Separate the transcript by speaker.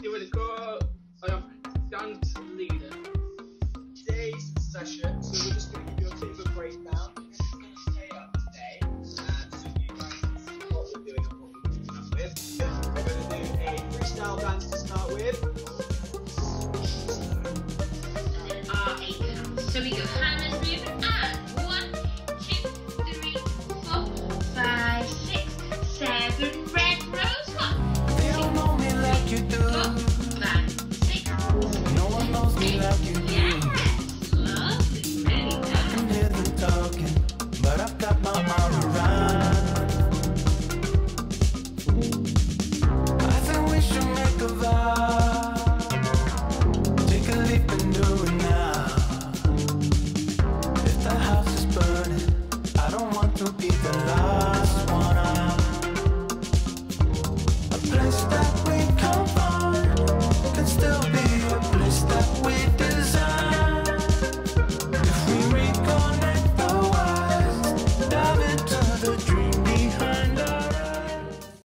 Speaker 1: give it a go. I am dance leader.
Speaker 2: Today's session, so we're just going to give you a bit of a breakdown. This is going to stay up today, so you guys can see what we're doing and what we're coming up with. We're going to do a freestyle dance to start with.
Speaker 3: There are 8 counts. So we go hand and movement and 1, 2, 3, 4, 5, 6, 7, red rose 1.
Speaker 4: They don't know me like you do.
Speaker 3: 5, 6,
Speaker 4: No one knows me like you do.
Speaker 3: yes, lovely, really
Speaker 4: I
Speaker 3: done.
Speaker 4: can hear them talking, but I've got my arm around. I think we should make a vow. Take a leap and do it now. If the house is burning, I don't want to be the last one out. A place that